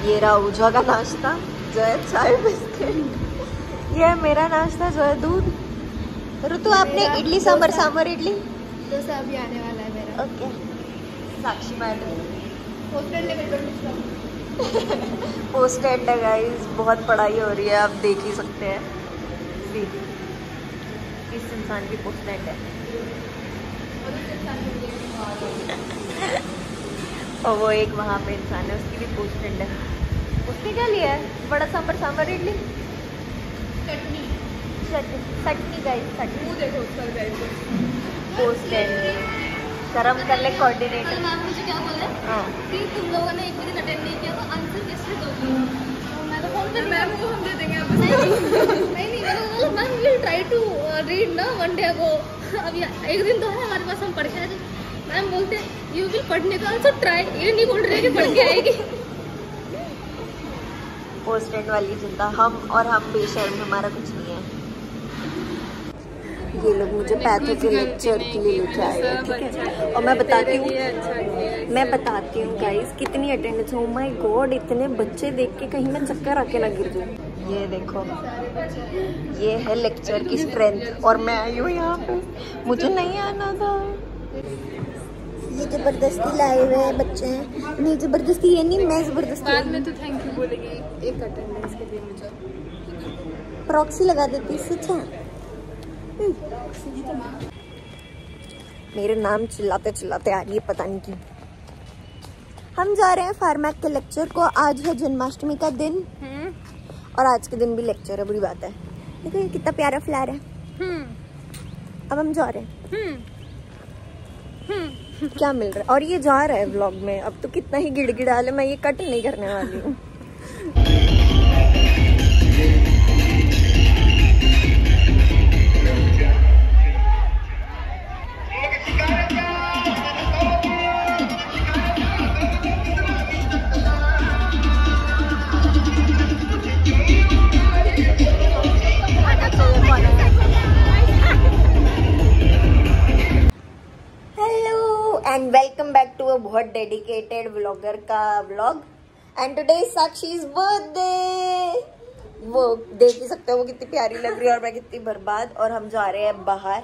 ये रहा ऊजा का नाश्ता जो है चाय बिस्किट, ये है मेरा नाश्ता जो है दूध। ऋतु आपने इडली सांभर सांभर इडली डोसा अभी आने वाला है मेरा। Okay. Sakshi madam post end है गाइस, बहुत पढ़ाई हो रही है, आप देख ही सकते हैं। इस इंसान की पोस्ट एंड है और वो एक वहाँ पे इंसान है, उसकी भी पोस्ट एंड है। उसने क्या लिया है? बड़ा सांभर सांभर इडली चटनी चटनी गाइस, चटनी देखो उसका गाइस। पोस्ट एंड शर्म कर ले कोऑर्डिनेटर। मैम मुझे क्या बोल रहे हैं कि तुम लोगों ने एक भी दिन अटेंड नहीं किया तो आंसर कैसे दोगे? मैं तो फोन कर मैम को हम दे देंगे आपको। नहीं मैंने ma'am will try to read ना वन डे अगो। अभी एक दिन तो है हमारे पास, हम पढ़ के आए थे। मैम बोलते यू विल पढ़ने का आंसर ट्राई, ये नहीं बोल रहे कि पढ़ के आएगी। पोस्ट एंड वाली चिंता हम और हम बेशर्म, हमारा कुछ नहीं है। ये लोग मुझे पैथो के लेक्चर के लिए लेके आए हैं, ठीक है। और मैं बताती हूँ गाइस कितनी अटेंडेंस। ओ माय गॉड, इतने बच्चे देख के कहीं मैं चक्कर आके ना गिर जाऊँ। ये देखो, ये है लेक्चर की स्ट्रेंथ। और मैं आई हूँ यहाँ पे, मुझे नहीं आना था। ये जबरदस्ती लाए हुए हैं बच्चे, नहीं जबरदस्ती ये नहीं, मैं जबरदस्ती। बाद में तो थैंक यू बोलेगी एक अटेंडेंस के लिए मुझे। प्रॉक्सी लगा देती इससे अच्छा। मेरे नाम चिल्लाते चिल्लाते आ रही है, पता नहीं क्यों। हम जा रहे हैं फार्मैक के लेक्चर को। आज है जन्माष्टमी का दिन और आज के दिन भी लेक्चर है, बुरी बात है। देखो ये कितना प्यारा फ्लावर है। अब हम जा रहे हैं। क्या मिल रहा है? और ये जा रहा है व्लॉग में। अब तो कितना ही गिड़गिड़ा ले, मैं ये कट नहीं करने वाली हूँ। And welcome back to a बहुत डेडिकेटेड व्लॉगर का vlog. And today is Sakshi's birthday. वो देख ही सकते हो वो कितनी प्यारी लग रही है और मैं कितनी बर्बाद। और हम जा रहे हैं बाहर।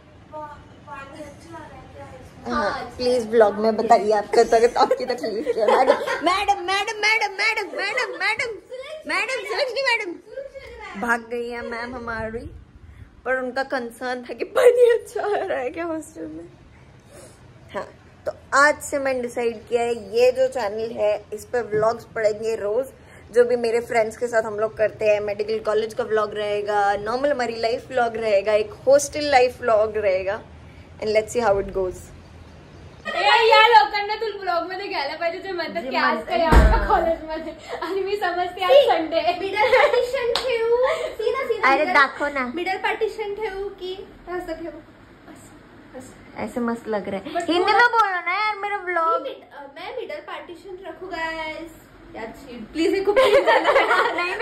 हाँ प्लीज व्लॉग में बताइए आपका तक आपकी तकलीफ क्या है। Madam madam madam madam madam madam madam Sulakshani madam भाग गई है मैम हमारी, पर उनका कंसर्न था कि पानी अच्छा आ रहा है क्या हॉस्टल में। हाँ तो आज से मैंने डिसाइड किया है ये जो चैनल है इस पर व्लॉग्स पड़ेंगे रोज, जो भी मेरे फ्रेंड्स के साथ हम लोग करते हैं। मेडिकल कॉलेज का व्लॉग रहेगा, नॉर्मल हमारी लाइफ व्लॉग रहेगा, एक हॉस्टल लाइफ व्लॉग रहेगा। And let's see how it goes. या लोकांना तू ब्लॉग मध्ये घ्यायला पाहिजे ते म्हणतात की आज काय आपल्या कॉलेज मध्ये, आणि मी समजते आज संडे मिडल पार्टीशन ठेवू। सीना अरे दाखव ना, मिडल पार्टीशन ठेवू की असं ठेवू? ऐसे मस्त लग रहा है। हिंदी में बोलो ना यार मेरा व्लॉग। मैं मिडल पार्टीशन रखू गाइस यार, प्लीज एक नहीं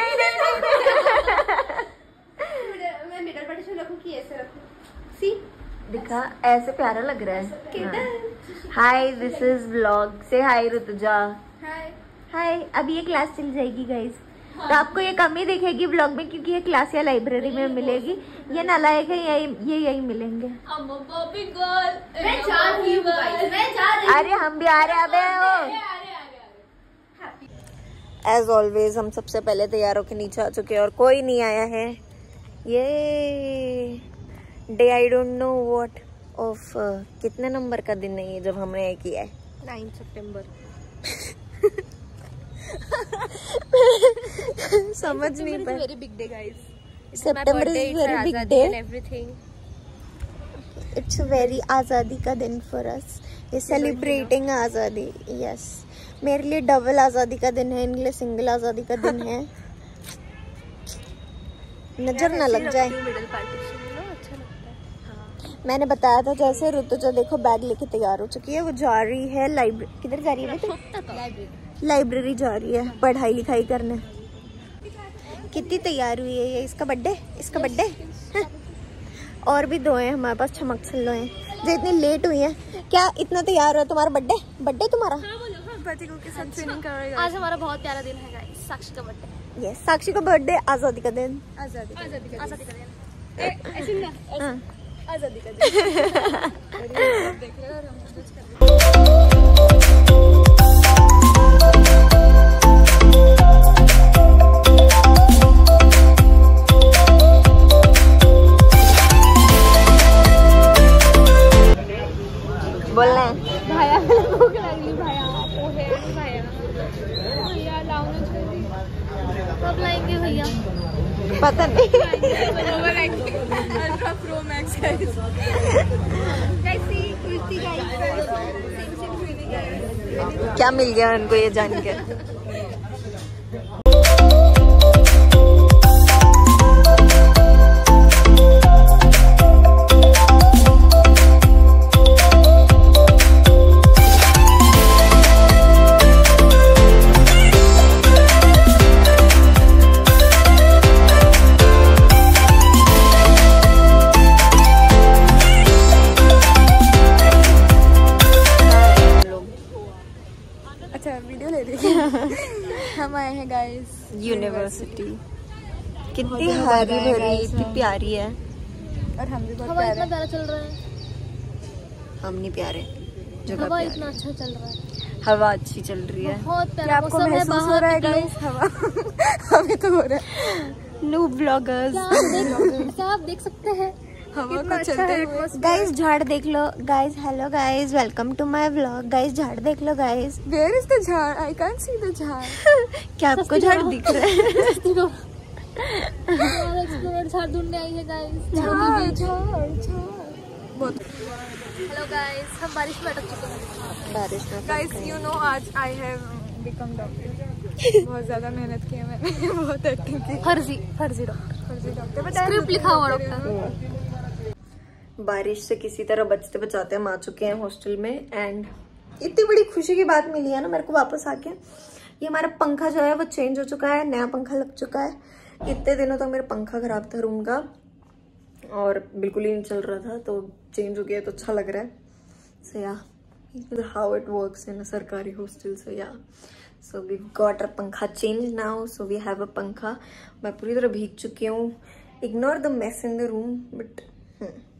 मैं मिडल पार्टीशन रखू कि ऐसे रखू? सी दिखा, ऐसे प्यारा लग रहा है। Hi this is vlog. से हाय ऋतुजा। हाय हाय। अभी ये क्लास चल जाएगी गाइस, तो आपको ये कमी दिखेगी व्लॉग में क्योंकि ये क्लास या लाइब्रेरी में मिलेगी। ये नालायक है, यही मिलेंगे। मैं जा रही हूँ गाइस, मैं जा रही हूँ। अरे हम भी आ रहे हैं। अबे एज ऑलवेज हम सबसे पहले तैयार होकर नीचे आ चुके हैं और कोई नहीं आया है। ये day I don't know what of कितने नंबर का दिन है ये जब हमने ये किया है? 9 सितंबर। समझ नहीं पाया। Very big day guys. September is very big day. Everything it's very आज़ादी का दिन फॉर अस। ये सेलिब्रेटिंग आज़ादी। यस, मेरे लिए डबल आज़ादी का दिन है, इनके लिए सिंगल आज़ादी का दिन है। नजर ना लग जाए। मिडल पार्टीशन ना अच्छा लगता है। हाँ। मैंने बताया था जैसे ऋतुजा देखो बैग लेके तैयार हो चुकी है, वो जा रही है लाइब्रेरी। किधर जा रही है? लाइब्रेरी जा रही है पढ़ाई लिखाई करने। कितनी तैयार हुई है ये? इसका बर्थडे, इसका बर्थडे है। और भी 2 हैं हमारे पास, छमक छल्लो हैं जो इतनी लेट हुई हैं। क्या इतना तैयार है? तुम्हारा बर्थडे तुम्हारा? हाँ बोलो। हाँ। पतिकों के साथ ट्रेनिंग कर रहे हैं। आज हमारा बहुत प्यारा दिन है गाइस, साक्षी का बर्थडे। यस, साक्षी का बर्थडे, आजादी का दिन। आजादी का आजादी का दिन। ऐसे ना हाँ। आजादी का दिन। देख रहे हो और हम जज कर रहे बोलना है भाया भूख लागली भाया पोहे भाया भैया लावून कब लाएंगे भैया? पता नहीं। अल्ट्रा प्रो मैक्स है। कैसी कुर्ती गाइस, सेम ट्रेनिंग है। क्या मिल गया उनको ये जान के? अच्छा वीडियो ले रही है। हम आए हैं गाइस यूनिवर्सिटी। कितनी हरी भरी, इतनी प्यारी है। और हम भी बहुत हवा प्यारे इतना प्यारा चल रहा है, हम नहीं प्यारे, जगह हवा प्यारी। इतना अच्छा चल रहा है, हवा अच्छी चल रही है। बहुत क्या प्यारा आपको मौसम है। महसूस हो बाहर रहा है निकलो। गाइस? हवा हमें तो हो रहा है। No bloggers. क्या आप देख सकते हैं? हवा कितना को अच्छा चलते है हुए। गाइस झाड़ देख लो। Guys hello guys, welcome to my vlog. Guys झाड़ देख लो गाइस। Where is the झाड़? I can't see the झाड़। क्या आपको झाड़ दिख रहा है? हमारा एक्सप्लोरर झाड़ ढूंढने आई है गाइस। झाड़ बहुत। हेलो गाइस, हम बारिश में अटक चुके हैं। बारिश में गाइस यू नो आज आई हैव बिकम डॉक्टर। बहुत ज्यादा मेहनत की है मैंने। बहुत एक्टिंग की। फर्जी डॉक्टर, फर्जी डॉक्टर स्क्रिप्ट लिखा हुआ डॉक्टर। बारिश से किसी तरह बचते बचाते हम आ चुके हैं हॉस्टल में। एंड इतनी बड़ी खुशी की बात मिली है ना मेरे को वापस आके। ये हमारा पंखा जो है वो चेंज हो चुका है, नया पंखा लग चुका है। इतने दिनों तक मेरा पंखा खराब था रूम का और बिल्कुल ही नहीं चल रहा था, तो चेंज हो गया तो अच्छा लग रहा है। So yeah how it works in a सरकारी hostel. So yeah so we got a pankha change now. So we have a pankha. मैं पूरी तरह भीग चुकी हूँ। Ignore the mess in the room but